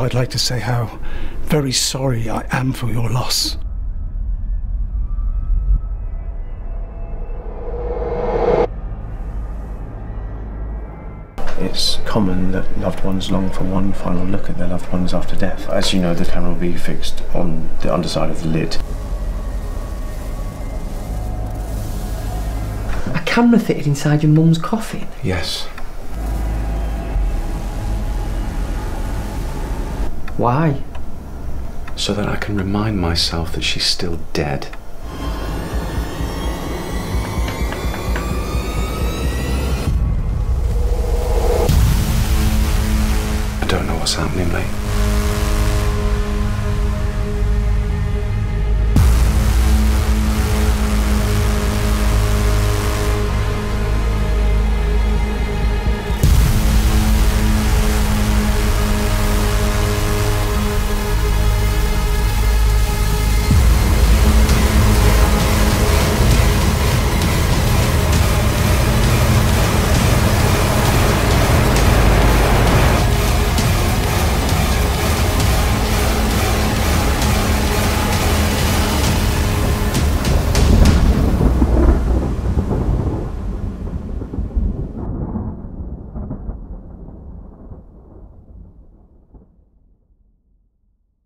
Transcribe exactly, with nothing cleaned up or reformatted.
I'd like to say how very sorry I am for your loss. It's common that loved ones long for one final look at their loved ones after death. As you know, the camera will be fixed on the underside of the lid. A camera fitted inside your mum's coffin? Yes. Why? So that I can remind myself that she's still dead. I don't know what's happening, mate.